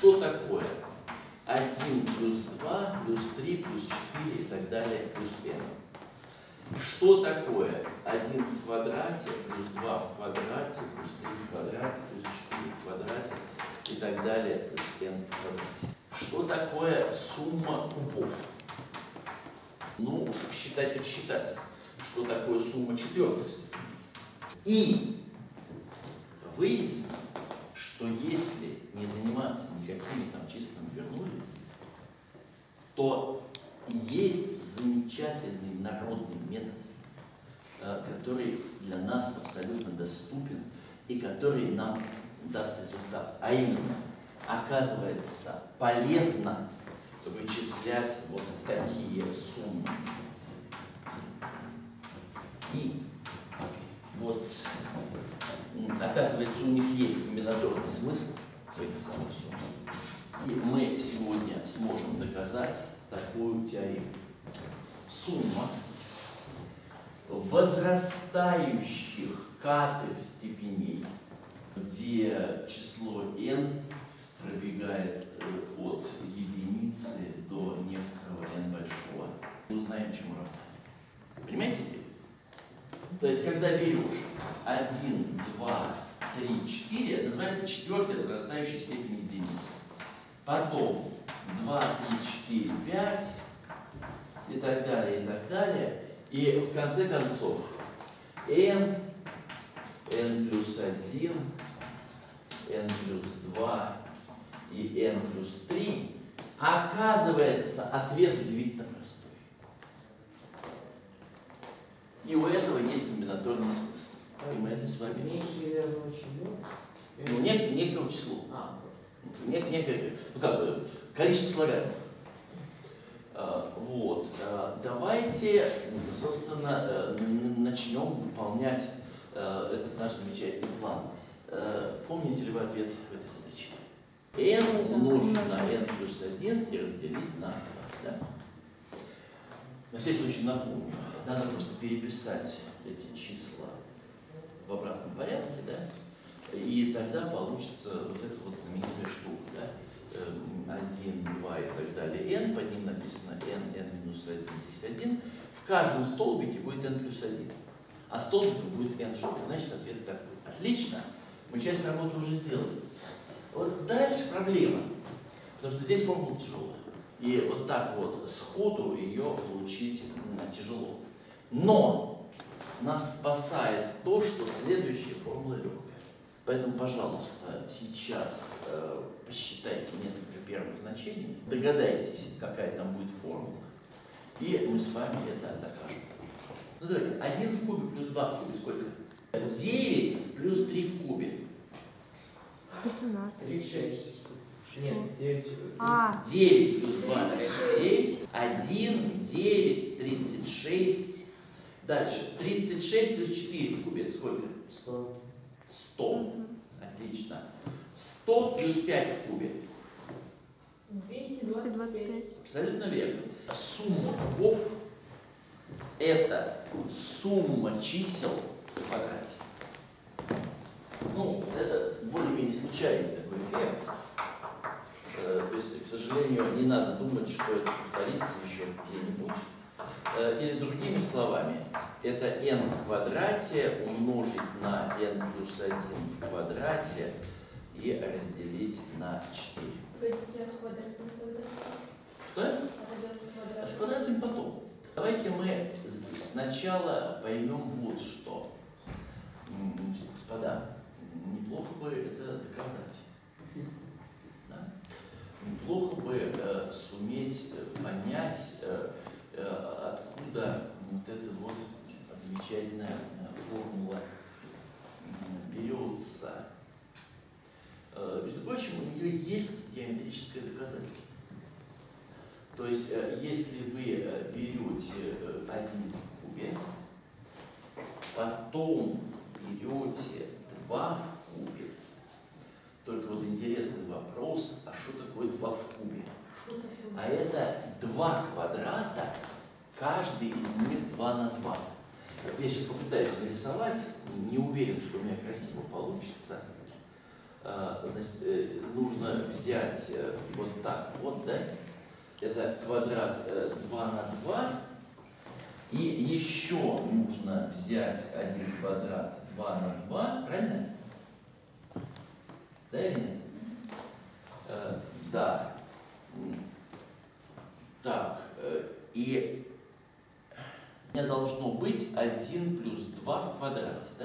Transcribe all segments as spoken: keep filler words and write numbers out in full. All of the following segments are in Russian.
что такое один плюс два плюс три плюс четыре и так далее плюс n? Что такое один в квадрате плюс два в квадрате плюс три в квадрате плюс четыре в квадрате и так далее плюс n в квадрате? Что такое сумма кубов? Ну, уж считать так считать. Что такое сумма четвертых степеней? И выяснить, что если не заниматься никакими там числами вернули, то есть замечательный народный метод, который для нас абсолютно доступен и который нам даст результат. А именно, оказывается, полезно вычислять вот такие суммы. И вот, оказывается, у них есть комбинаторный смысл в этих самых суммах. И мы сегодня сможем доказать такую теорему. Сумма возрастающих катых степеней, где число n пробегает от единицы до некоторого n большого. Мы узнаем, чему равно. Понимаете идею? То есть, когда берешь один, два, три, четыре, это называется четвертая возрастающая степень единицы. Потом два, три, четыре, пять и так далее, и так далее. И в конце концов n, n плюс один, n плюс два и n плюс три. Оказывается, ответ удивительно простой. И у этого есть комбинаторный смысл. И мы это с вами меньше или равно чему? Ну, некоторому, некоторому числу. А, Нек, некое, ну как бы, количество слагаемых. А, вот. А, давайте, собственно, начнем выполнять а, этот наш замечательный план. А, помните ли вы ответ в этой задаче? n умножить на n плюс один и разделить на два. Да? На всякий случай напомню. Надо просто переписать эти числа в обратном порядке, да? И тогда получится вот эта вот знаменитая штука, да? один, два и так далее, n, под ним написано n, n минус один, здесь один. В каждом столбике будет n плюс один, а столбик будет n штук, значит ответ такой. Отлично, мы часть работы уже сделали. Вот дальше проблема, потому что здесь формула тяжелая. И вот так вот сходу ее получить тяжело. Но нас спасает то, что следующая формула легкая. Поэтому, пожалуйста, сейчас э, посчитайте несколько первых значений, догадайтесь, какая там будет формула, и мы с вами это докажем. Ну давайте, один в кубе плюс два в кубе сколько? девять плюс три в кубе. восемнадцать. тридцать шесть. Нет, девять. А. девять плюс два, тридцать семь. один, девять, тридцать шесть. Дальше. тридцать шесть плюс четыре в кубе. Это сколько? сто. сто. Отлично. сто плюс пять в кубе. двести двадцать пять. Абсолютно верно. Сумма кубов – это сумма чисел в квадрате. Ну, это более-менее случайный такой эффект. То есть, к сожалению, не надо думать, что это повторится еще где-нибудь. Или другими словами, это n в квадрате умножить на n плюс один в квадрате и разделить на четыре. Что? А с квадратами потом. Давайте мы сначала поймем вот что. Господа, неплохо бы это доказать. Да? Неплохо бы э, суметь э, понять, э, э, откуда вот эта вот замечательная э, формула э, берется. Э, между прочим, у нее есть геометрическое доказательство. То есть, э, если вы э, берете э, один в кубе, потом берете два в кубе. Только вот интересный вопрос, а что такое два в кубе? А это два квадрата, каждый из них два на два. Вот я сейчас попытаюсь нарисовать, не уверен, что у меня красиво получится. Значит, нужно взять вот так вот, да? Это квадрат два на два. И еще нужно взять один квадрат два на два, правильно? Да или нет? Э, да. Так, э, и у меня должно быть один плюс два в квадрате, да?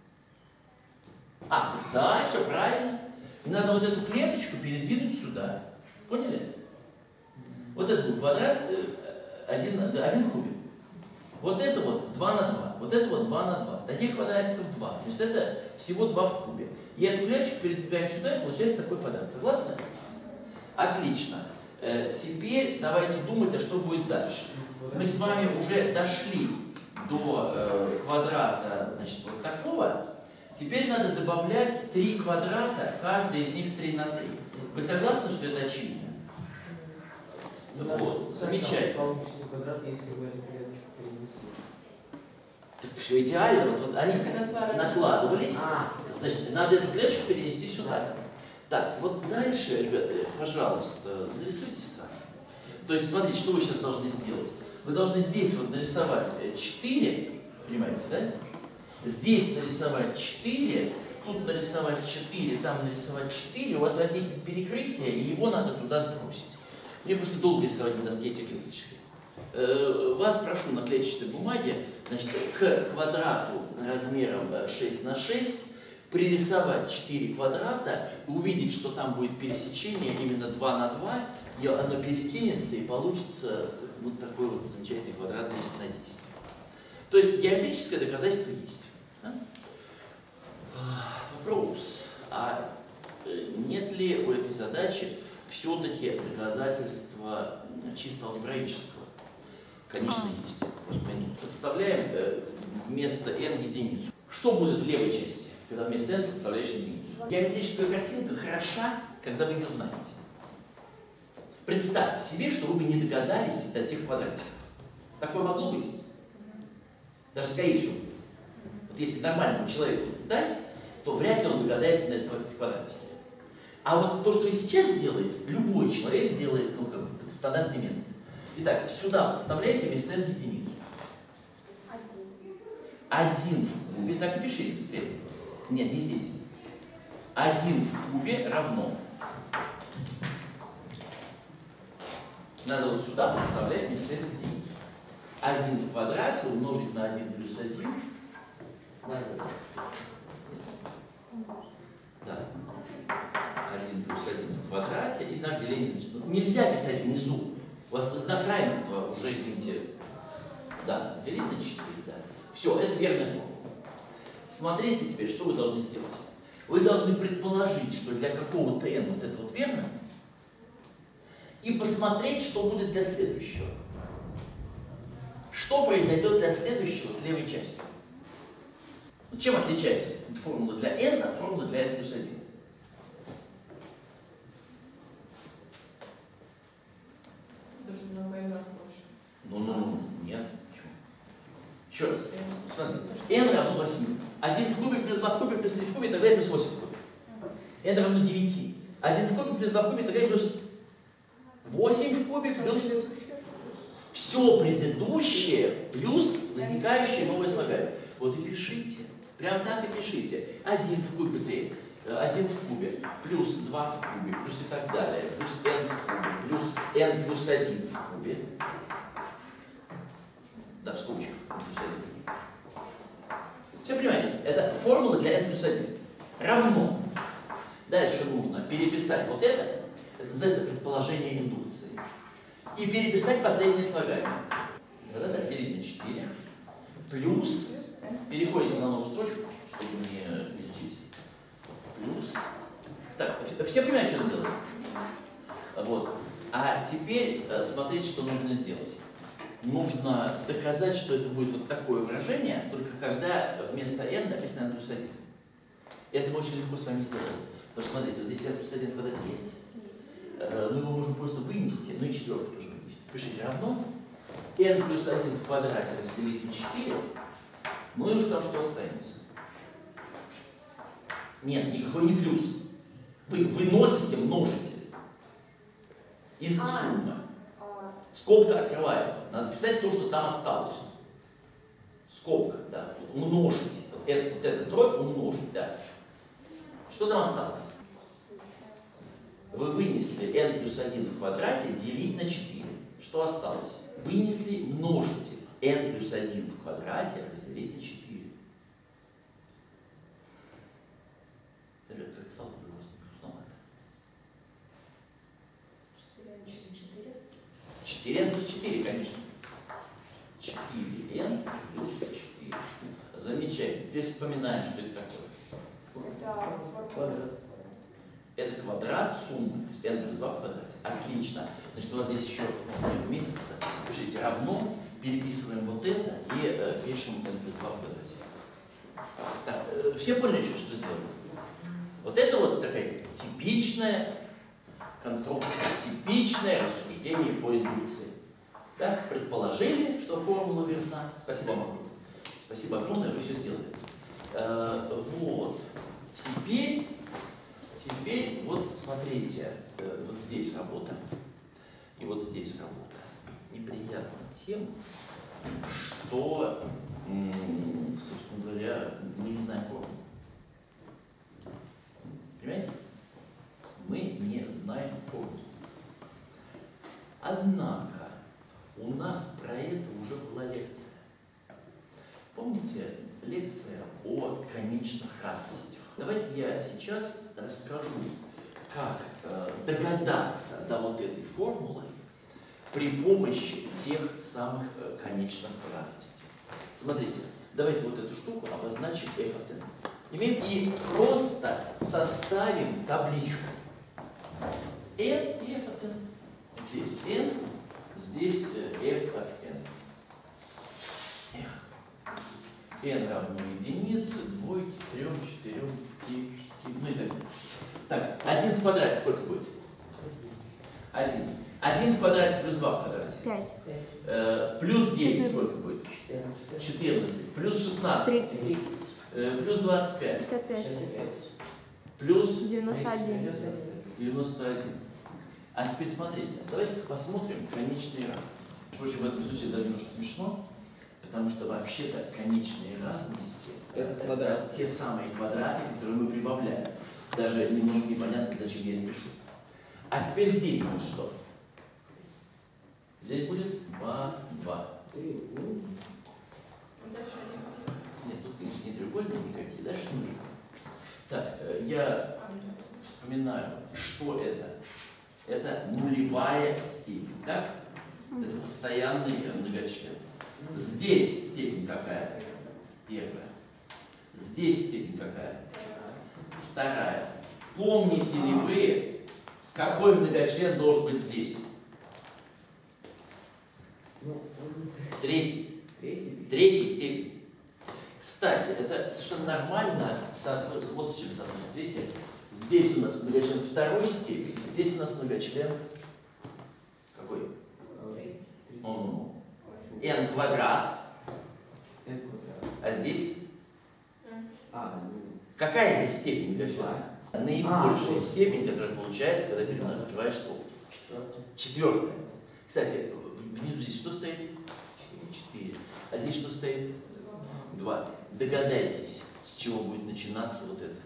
А, да, все правильно. И надо вот эту клеточку передвинуть сюда. Поняли? Вот этот квадрат э, один, один в кубе. Вот это вот два на два, вот это вот два на два. Таких квадратиков два. Значит, это всего два в кубе. И эту клеточку передвигаем сюда, и получается такой квадрат. Согласны? Отлично. Э, теперь давайте думать, а что будет дальше. Мы с вами уже дошли до э, квадрата, значит, вот такого. Теперь надо добавлять три квадрата, каждый из них три на три. Вы согласны, что это очевидно? Ну, вот, замечательно. Получится квадрат, если вы эту клеточку перенесли. Так все идеально. Вот, вот они накладывались. А. Значит, надо эту клеточку перенести сюда. Так, вот дальше, ребята, пожалуйста, нарисуйте сами. То есть, смотрите, что вы сейчас должны сделать. Вы должны здесь вот нарисовать четыре, понимаете, да? Здесь нарисовать четыре, тут нарисовать четыре, там нарисовать четыре. У вас возникнет перекрытие, и его надо туда сбросить. Мне просто долго рисовать на доске эти клеточки. Вас прошу на клетчатой бумаге, значит, к квадрату размером шесть на шесть пририсовать четыре квадрата, увидеть, что там будет пересечение именно два на два, и оно перекинется, и получится вот такой вот замечательный квадрат десять на десять. То есть геометрическое доказательство есть. Да? Вопрос. А нет ли у этой задачи все-таки доказательства чисто алгебраического? Конечно, есть. Господи, представляем э, вместо n единицу. Что будет в левой части, когда вместо n представляешь единицу? Геометрическая картинка хороша, когда вы ее знаете. Представьте себе, что вы бы не догадались до тех квадратиков. Такое могло быть? Даже скорее всего. Вот если нормальному человеку дать, то вряд ли он догадается нарисовать эти квадратики. А вот то, что вы сейчас сделаете, любой человек сделает, ну, как бы, стандартный метод. Итак, сюда подставляете вместо n единицу. Один в кубе, так и пишите быстрее. Нет, не здесь. Один в кубе равно. Надо вот сюда подставлять вместо n единицу. один в квадрате умножить на один плюс один. Да. один плюс один в квадрате и знак деления. Нельзя писать внизу. У вас знак равенства уже, извините, да, делить на четыре, да. Все, это верная формула. Смотрите теперь, что вы должны сделать. Вы должны предположить, что для какого-то n вот это вот верно, и посмотреть, что будет для следующего. Что произойдет для следующего с левой частью? Чем отличается формула для n от формулы для n плюс один? То, что на m больше. Ну, ну, нет. Почему? Еще раз. Смотрите. n равно восьми. один в кубе плюс два в кубе плюс три в кубе и так далее плюс восемь в кубе. n равно девяти. один в кубе плюс два в кубе и так далее плюс восемь в кубе плюс все предыдущее плюс возникающее новое слагаемое. Вот и пишите. Прям так и пишите. один в кубе, быстрее. один в кубе плюс два в кубе плюс и так далее. Плюс n в кубе плюс n плюс один в кубе. Да, в скобочках. Все понимаете? Это формула для n плюс один. Равно. Дальше нужно переписать вот это. Это называется предположение индукции. И переписать последнее слагаемое. Да-да-да, делить на четыре. Плюс. Переходите на новую строчку, чтобы не перечислить. Плюс. Так, все понимают, что делать? Вот. А теперь смотрите, что нужно сделать. Нужно доказать, что это будет вот такое выражение, только когда вместо n написано n плюс один. Это мы очень легко с вами сделаем. Потому что смотрите, вот здесь n плюс один в квадрате есть. Мы его можем просто вынести, ну и четверку тоже вынести. Пишите равно n плюс один в квадрате разделить на четыре. Ну и уж там что останется? Нет, никакой не плюс. Вы выносите множители из А. суммы. А, Скобка открывается. Надо писать то, что там осталось. Скобка, да. Умножить. Вот, это, вот эта тройка умножить, да. Что там осталось? Вы вынесли n плюс один в квадрате делить на четыре. Что осталось? Вынесли множитель n плюс один в квадрате разделить на четыре. Ребята, как целый вопрос не грустновато. четыре n плюс четыре, конечно. четыре n плюс четыре. Замечательно. Теперь вспоминаем, что это такое. Это Квадрат. Это квадрат суммы, то есть n плюс два в квадрате. Отлично. Значит, у вас здесь еще формула вместится. Пишите равно, переписываем вот это и э, пишем n плюс два в квадрате. Так, э, все поняли, что, что сделали? Вот это вот такая типичная конструкция, типичное рассуждение по индукции. Да? Предположили, что формула верна. Спасибо вам огромное. Спасибо огромное, вы все сделали. Э, вот. Теперь, теперь, вот смотрите, э, вот здесь работа и вот здесь работа. Неприятно тем, что, м, собственно говоря, мы не знаем формулу. Понимаете? Мы не знаем формулу. Однако у нас про это уже была лекция. Помните лекция о конечных разностях? Давайте я сейчас расскажу, как э, догадаться до вот этой формулы при помощи тех самых э, конечных разностей. Смотрите, давайте вот эту штуку обозначим f от n. Имеем и просто составим табличку. n и f от n. Здесь n, здесь f от n. Эх. n равно единице, двойке, трем, четырем, пяти, ну и так далее. Так, один в квадрате сколько будет? один. один в квадрате плюс два в квадрате. пять. Э, плюс девять сколько будет? четырнадцать. Плюс шестнадцать. тридцать. Э, плюс двадцать пять. пятьдесят пять. Плюс девяносто один. девяносто один. А теперь смотрите, давайте посмотрим конечные разности. Впрочем, в этом случае даже немножко смешно, потому что вообще-то конечные разности Это это, квадрат. это те самые квадраты, которые мы прибавляем. Даже немножко непонятно, зачем я не пишу. А теперь здесь будет что? Здесь будет два, два. Дальше Нет, тут, конечно, не треугольники никакие, дальше нули. Так, э, я вспоминаю, что это. Это нулевая степень, так? Это постоянный многочлен. Здесь степень какая? Первая. Здесь степень какая? Вторая. Помните ли вы, какой многочлен должен быть здесь? Третий. Третьей степени. Кстати, это совершенно нормально, соответственно, вот с чем соотносится. Видите, здесь у нас многочлен второй степени, здесь у нас многочлен какой? Он, n квадрат, n квадрат. а здесь А, ну, какая здесь степень многочлена? Наибольшая А, степень, которая получается, когда ты раскрываешь скобку. четвертый. Четвертая. Кстати, внизу здесь что стоит? Четыре. А здесь что стоит? Два. Догадайтесь, с чего будет начинаться вот это.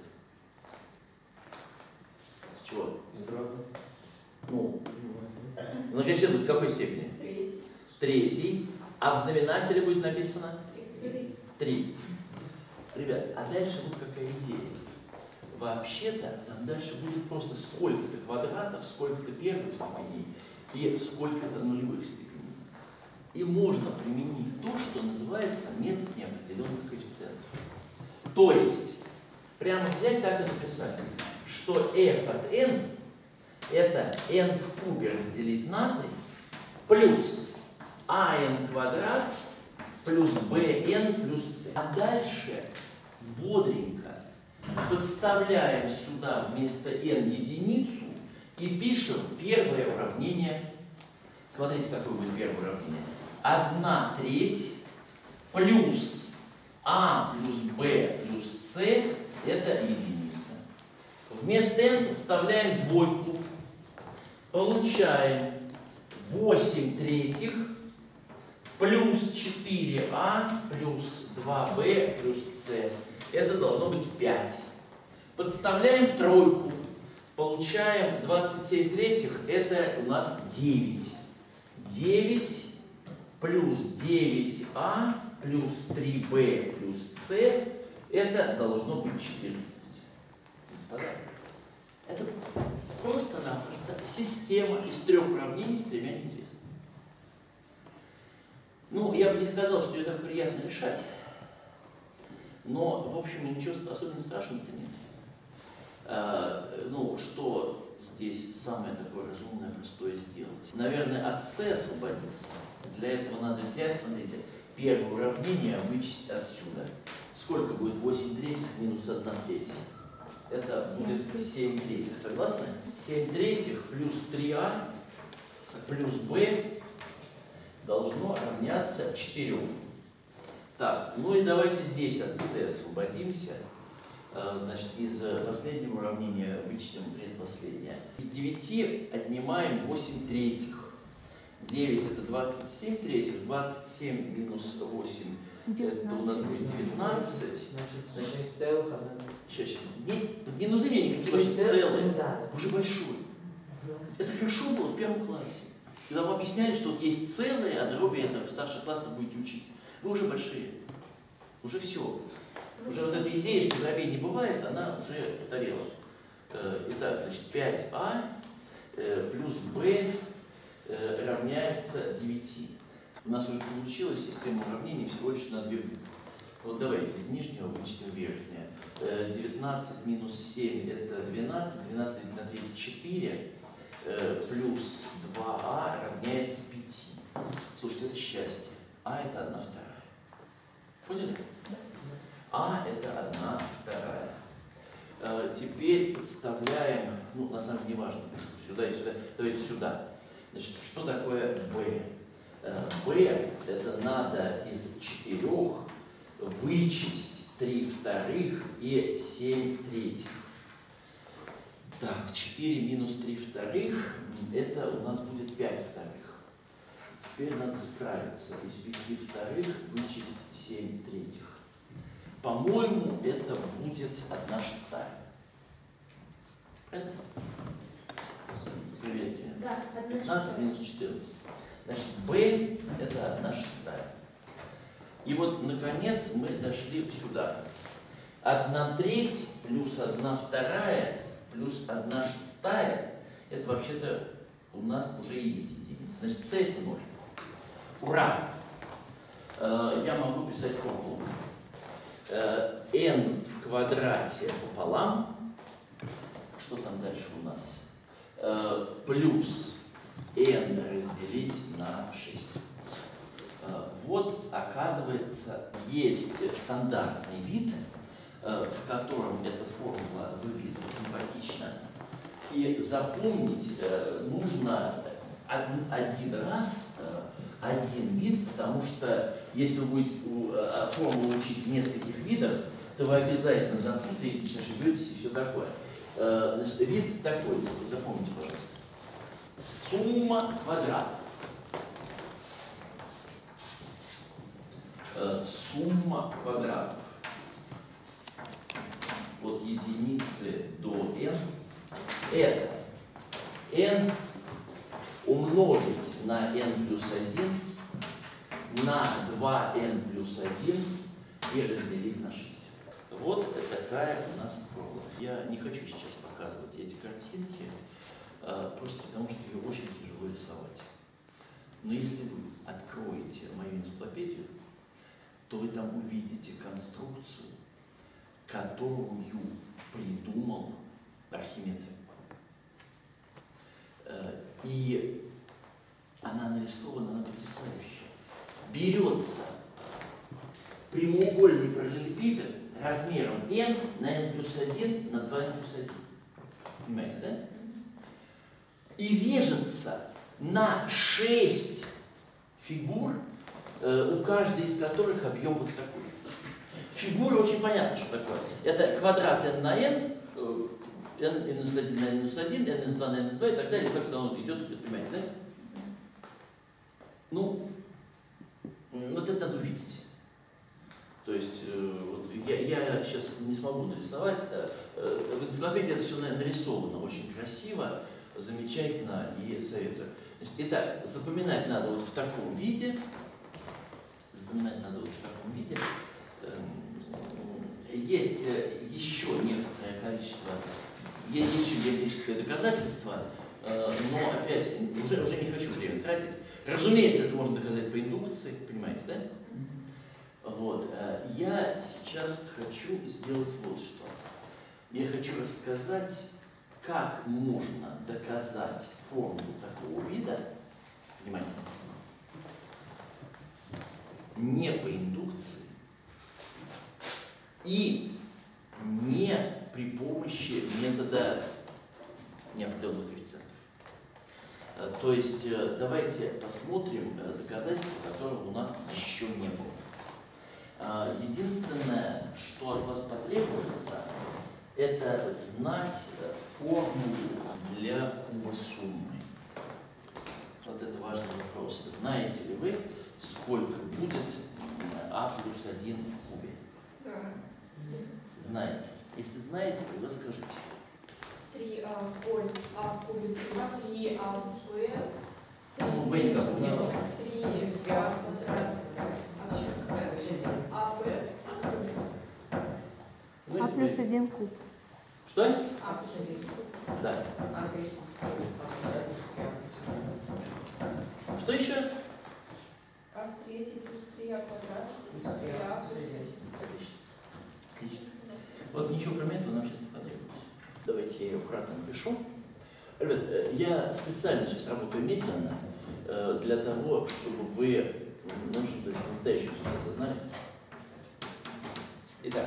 С чего? С дроба. Ну, многочлен будет в какой степени? Третий. Третий. А в знаменателе будет написано? Три. Три. Ребят, а дальше вот какая идея. Вообще-то там дальше будет просто сколько-то квадратов, сколько-то первых степеней и сколько-то нулевых степеней. И можно применить то, что называется метод неопределенных коэффициентов. То есть, прямо взять так и написать, что f от n это n в кубе разделить на три плюс ан квадрат плюс bn плюс c. А дальше бодренько подставляем сюда вместо n единицу и пишем первое уравнение. Смотрите, какое будет первое уравнение. одна треть плюс а плюс b плюс c это единица. Вместо n подставляем двойку. Получаем восемь третьих плюс четыре а плюс два бэ плюс c. Это должно быть пять. Подставляем тройку. Получаем двадцать семь третьих. Это у нас девять. девять плюс девять а плюс три бэ плюс c. Это должно быть четырнадцать. Господа, это просто-напросто система из трех уравнений с тремя неизвестными. Ну, я бы не сказал, что ее так приятно решать, но, в общем, ничего особенно страшного-то нет. А, ну, что здесь самое такое разумное, простое сделать? Наверное, от c освободиться. Для этого надо взять, смотрите, первое уравнение вычесть отсюда. Сколько будет восемь третьих минус одна третья? Это будет семь третьих. Согласны? семь третьих плюс три а плюс b должно равняться четырем. Так, ну и давайте здесь от c освободимся. Значит, из последнего уравнения вычтем предпоследнее. Из девяти отнимаем восемь третьих. девять это двадцать семь третьих. двадцать семь минус восемь. Это у нас будет девятнадцать. Значит, шесть целых одна. Сейчас, не, не нужны мне никакие вообще целые. Уже большой. Это хорошо было в первом классе. Когда вам объясняли, что вот есть целые, а дроби это в старших классах будете учить. Вы уже большие. Уже все. Уже вот эта идея, что дробей не бывает, она уже устарела. Итак, значит, пять а плюс b равняется девяти. У нас уже получилась система уравнений всего лишь на две буквы. Вот давайте из нижнего вычтем верхнее. девятнадцать минус семь это двенадцать, двенадцать на три четыре, плюс два а равняется пяти. Слушайте, это счастье. А это одна вторая. Поняли? А это одна вторая. Теперь подставляем, ну на самом деле не важно, сюда и сюда. Давайте сюда. Значит, что такое b? b это надо из четырех вычесть три вторых и семь третьих. Так, четыре минус три вторых, это у нас будет пять вторых. Теперь надо справиться. Из пяти вторых вычесть семь третьих. По-моему, это будет одна шестая. Правильно? Проверьте. Да, одна пятнадцать шестая. минус четырнадцать. Значит, b это одна шестая. И вот, наконец, мы дошли сюда. одна треть плюс одна вторая плюс одна шестая, это вообще-то у нас уже есть единица. Значит, c это ноль. Ура! Я могу писать формулу. n в квадрате пополам. Что там дальше у нас? Плюс n разделить на шесть. Вот, оказывается, есть стандартный вид, в котором эта формула выглядит симпатично. И запомнить нужно один раз один вид, потому что если вы будете формулу учить в нескольких видах, то вы обязательно запутаетесь, ошибетесь и все такое. Значит, вид такой, запомните, пожалуйста. Сумма квадратов. Сумма квадратов от единицы до n это n умножить на n плюс один на два эн плюс один и разделить на шесть. Вот такая у нас формула. Я не хочу сейчас показывать эти картинки, просто потому что ее очень тяжело рисовать. Но если вы откроете мою энциклопедию, то вы там увидите конструкцию, которую придумал Архимед. И она нарисована, она потрясающая. Берется прямоугольный параллелепипед размером n на n плюс один на два эн плюс один. Понимаете, да? И режется на шесть фигур, у каждой из которых объем вот такой. Фигура очень понятно, что такое. Это квадрат n на n, n минус один на n минус один, n минус два на n минус два и так далее, как-то оно идет, идет, понимаете, да? Ну, вот это надо увидеть. То есть, вот я, я сейчас не смогу нарисовать, в энциклопедии это все нарисовано очень красиво, замечательно и советую. Значит, итак, запоминать надо вот в таком виде, запоминать надо вот в таком виде. Есть еще некоторое количество, есть еще геометрическое доказательство, но опять уже, уже не хочу время тратить. Разумеется, это можно доказать по индукции, понимаете, да? Вот. Я сейчас хочу сделать вот что. Я хочу рассказать, как можно доказать формулу такого вида, внимание, не по индукции и не при помощи метода неопределенных коэффициентов. То есть давайте посмотрим доказательства, которых у нас еще не было. Единственное, что от вас потребуется, это знать формулу для куба суммы. Вот это важный вопрос. Знаете ли вы, сколько будет а плюс один в кубе? Да. Знаете. Если знаете, то вы скажите. три а, ой, а в кубе три а в b. Ну, b никакого не было. три а квадрат. А что? А b. А плюс один куб. Что? А плюс один куб. Да. Что еще раз? А в третий плюс три а квадрат. Плюс три а плюс один. Отлично. Отлично. Вот ничего кроме этого нам сейчас не потребуется. Давайте я ее кратко напишу. Ребят, я специально сейчас работаю медленно, для того, чтобы вы, можете сказать, настоящую ситуацию знали. Итак.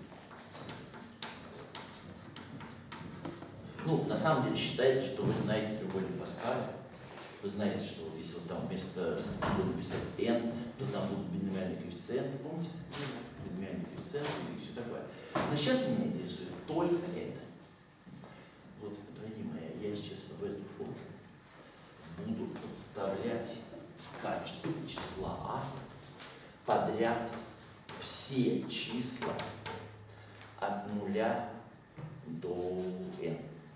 Ну, на самом деле считается, что вы знаете треугольник Паскаля. Вы знаете, что вот если вот там вместо буду написать n, то там будут биномиальные коэффициенты, помните? Биномиальные коэффициенты и все такое. Но сейчас меня интересует только это. Вот, дорогие мои, я сейчас в эту форму буду подставлять в качестве числа а подряд все числа от нуля до n.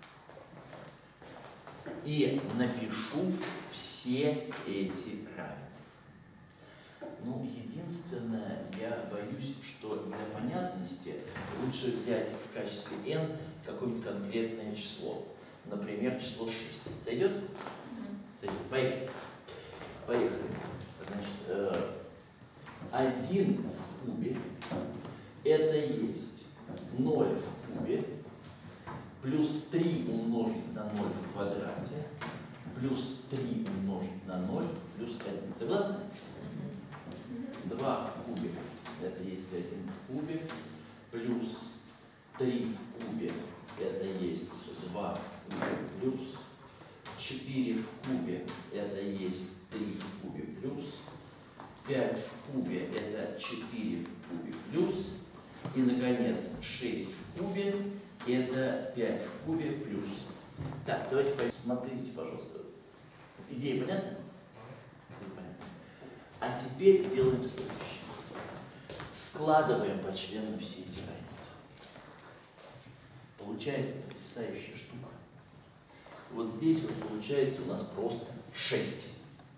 И напишу все эти равенства. Ну, единственное, я боюсь, что для понятности лучше взять в качестве n какое-нибудь конкретное число. Например, число шесть. Сойдет? Сойдет. Поехали. Поехали. Значит, один в кубе это есть ноль в кубе плюс три умножить на ноль в квадрате плюс три умножить на ноль плюс один. Согласны? два в кубе это есть один в кубе плюс три в кубе это есть два в кубе плюс четыре в кубе это есть три в кубе плюс пять в кубе это четыре в кубе плюс и, наконец, шесть в кубе это пять в кубе плюс. Так, давайте посмотрите, пожалуйста. Идея понятна? Понятно. А теперь делаем следующее. Складываем по членам все эти равенства. Получается потрясающая штука. Вот здесь вот получается у нас просто шесть.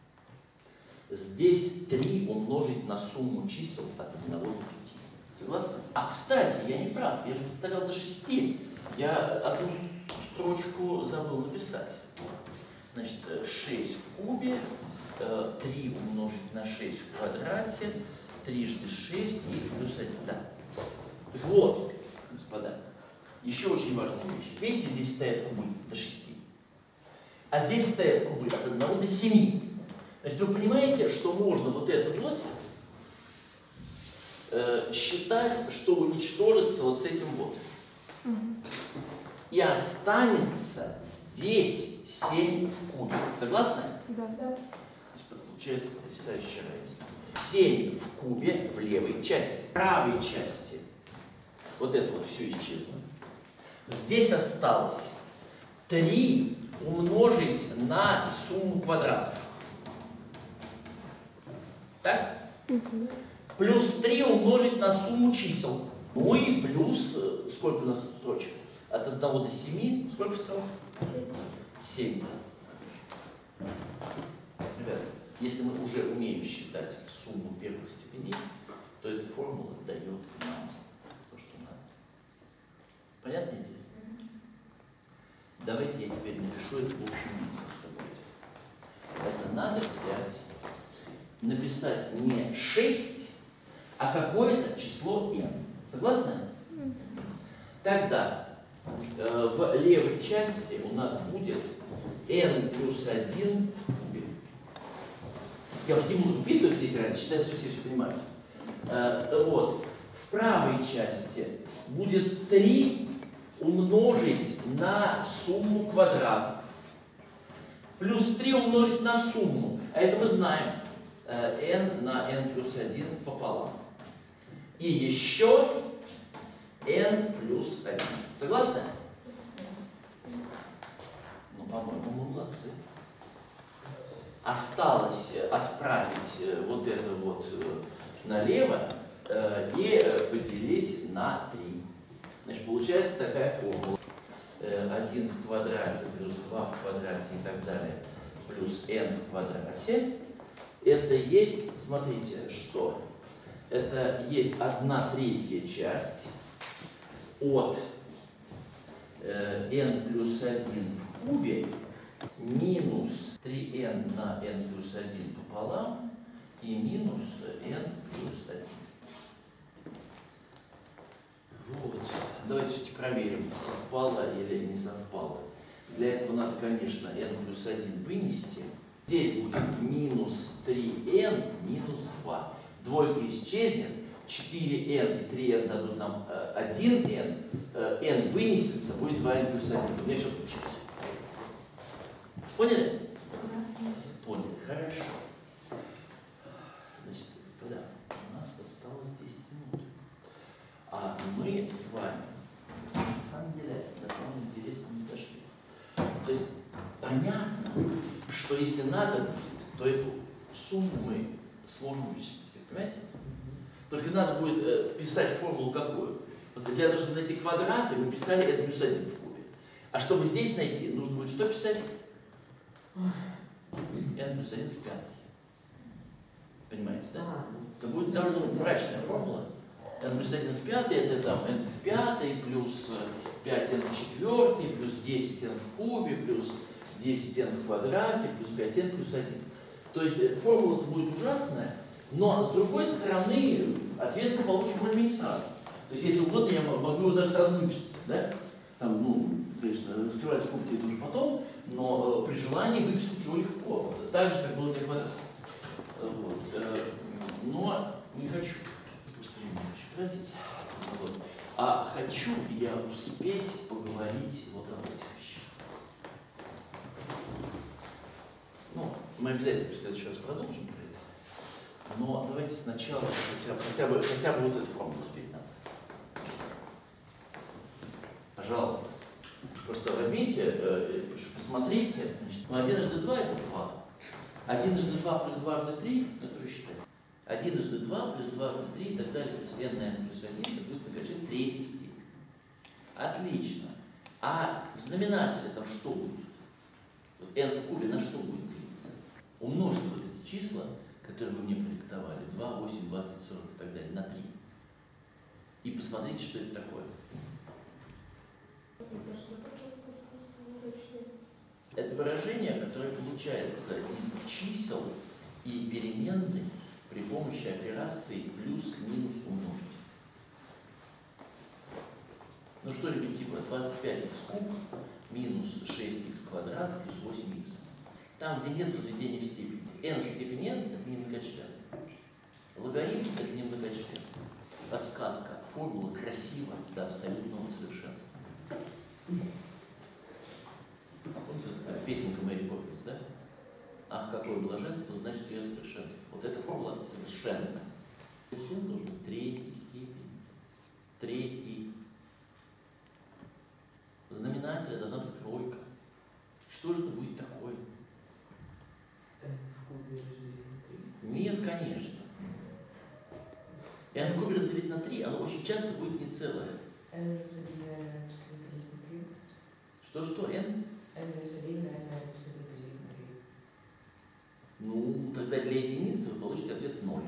Здесь три умножить на сумму чисел от одного до пяти. Согласны? А, кстати, я не прав. Я же представлял до шести. Я одну строчку забыл написать. Значит, шесть в кубе, три умножить на шесть в квадрате, трижды шесть и плюс один. Да. Так вот, господа, еще очень важная вещь. Видите, здесь стоят кубы до шести. А здесь стоят кубы от одного до семи. Значит, вы понимаете, что можно вот это вот э, считать, что уничтожится вот с этим вот. И останется здесь семь в кубе. Согласны? Да. Да. Значит, получается потрясающее равенство. семь в кубе в левой части. В правой части вот это вот все исчезло. здесь осталось три умножить на сумму квадратов. Так? Угу. Плюс три умножить на сумму чисел. Ну и плюс, сколько у нас тут строчек? От одного до семи, сколько строк? семь. Ребята, если мы уже умеем считать сумму первых степеней, то эта формула дает нам то, что надо. Понятная идея? Давайте я теперь напишу это в общем виде, что будет. Это надо взять, написать не шесть, а какое-то число n. Согласны? Тогда э, в левой части у нас будет n плюс один в кубе. Я уж не буду выписывать все эти раньше, считать, что все все понимают. Э, вот. В правой части будет три умножить на сумму квадратов. Плюс три умножить на сумму. А это мы знаем. Э, n на n плюс один пополам. И еще n плюс один. Согласны? Ну, по-моему, мы молодцы. Осталось отправить вот это вот налево э, и поделить на три. Значит, получается такая формула. один в квадрате плюс два в квадрате и так далее, плюс n в квадрате. Это есть, смотрите, что? Это есть одна третья часть от э, n плюс один в кубе минус три эн на n плюс один пополам и минус n плюс один. Вот. Давайте все-таки проверим, совпало или не совпало. Для этого надо, конечно, n плюс один вынести. Здесь будет минус три эн минус два. Двойка исчезнет, четыре эн и три эн дадут нам э, один эн. Э, n вынесется, будет два эн плюс один. У меня все получилось. Поняли? Поняли. Хорошо. Значит, господа, у нас осталось десять минут. А мы с вами, на самом деле, до самого интересного не дошли. То есть, понятно, что если надо будет, то эту сумму мы сможем вычислить. Понимаете? Только надо будет э, писать формулу какую. Вот для того, чтобы найти квадраты, мы писали n плюс один в кубе. А чтобы здесь найти, нужно будет что писать? n плюс один в пятой. Понимаете, да? Это будет довольно мрачная формула. n плюс один в пятой, это там n в пятой, плюс пять эн в четвертой, плюс десять эн в кубе, плюс десять эн в квадрате, плюс пять эн плюс один. То есть формула будет ужасная, но с другой стороны ответ мы получим более-менее сразу. То есть, если угодно, я могу его даже сразу выписать. Да? Там, ну, конечно, раскрывать скобки это уже потом, но при желании выписать его легко. Так же, как было для квадрата. Вот. Но не хочу. Быстрее не хочу тратить. Вот. А хочу я успеть поговорить вот об этих вещах. Ну, мы обязательно в следующий раз продолжим про это. Но давайте сначала хотя, хотя, бы, хотя бы вот эту формулу успеть надо. Пожалуйста. Просто возьмите, э, посмотрите. Значит, ну, одинножды два это два. одинножды два плюс дважды три, это уже считать. одинножды два плюс дважды три и так далее, плюс n на n плюс один, это будет накачать третьей степени. Отлично. А в знаменателе там что будет? Вот n в кубе на что будет делиться? Умножьте вот эти числа, которые вы мне продиктовали, два, восемь, двадцать, сорок и так далее, на три. И посмотрите, что это такое. Это выражение, которое получается из чисел и переменной при помощи операции плюс-минус умножить. Ну что, ребятки, двадцать пять икс куб минус шесть икс квадрат плюс восемь икс. Там, где нет возведения в степени. n в степени n – это не многочлен. Логарифм – это не многочлен. Подсказка. Формула красива до абсолютного совершенства. Помните, такая песенка Мэри Поппинс, да? Ах, какое блаженство, значит, ее совершенство. Вот эта формула совершенна. Член должен быть третьей степени. Третьей. знаменателя должна быть тройка. Что же это будет такое? n в кубе разделить на три. Нет, конечно. n в кубе разделить на три, оно очень часто будет не целое. n раз один на n разделить на три. Что-что, n? n раз один на n разделить на три. Ну, тогда для единицы вы получите ответ ноль.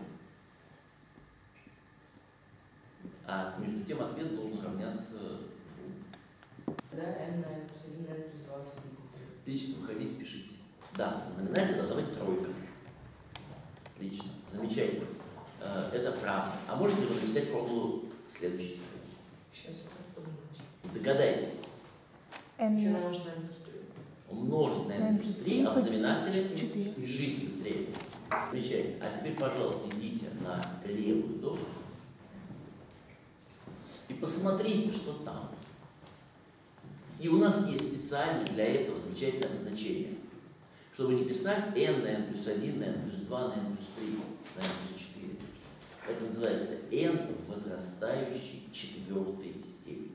А между тем ответ должен равняться двум. Тогда n на n плюс один на n плюс два разделить на три. Отлично, выходите, пишите. Да, знаменатель должна быть тройка. Отлично, замечательно. Э, Это правда. А можете вы написать формулу следующей? Сейчас я как подумать. Догадайтесь. Еще N. нам нужно n плюс три. Умножить на n плюс три, а в знаменателе четыре. пишите быстрее. Замечательно. А теперь, пожалуйста, идите на левую доску и посмотрите, что там. И у нас есть специально для этого замечательное значение. Чтобы не писать n на n плюс один, на n плюс два, на n плюс три, на n плюс четыре. Это называется n возрастающей четвертой степени.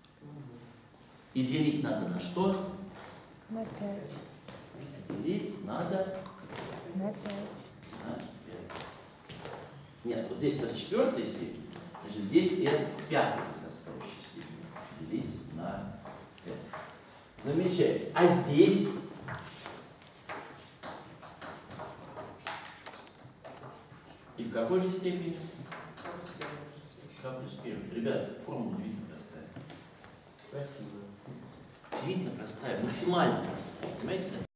И делить надо на что? На пять. Делить надо На пять. на пять. Нет, вот здесь это четвертая степень, значит здесь n в пятой возрастающей степени. Делить на пять. Замечательно. А здесь и в какой же степени? К плюс первый. Ребята, формула видно простая. Спасибо. Видно простая, максимально простая. Понимаете?